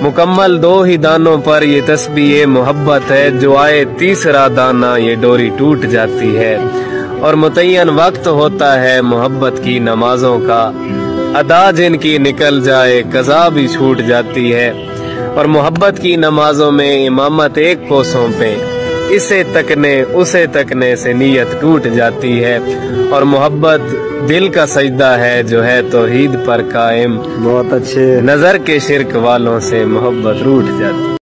मुकम्मल 2 ही दानों पर ये तस्बीह मोहब्बत है, जो आए तीसरा दाना ये डोरी टूट जाती है। और मुतय्यन वक्त होता है मोहब्बत की नमाजों का, अदा जिनकी निकल जाए कज़ा भी छूट जाती है। और मोहब्बत की नमाजों में इमामत एक को सौंपें, इसे तकने उसे तकने से नीयत टूट जाती है। और मोहब्बत दिल का सजदा है जो है तौहीद पर कायम, बहुत अच्छे। नजर के शिरक वालों से मोहब्बत रूठ जाती है।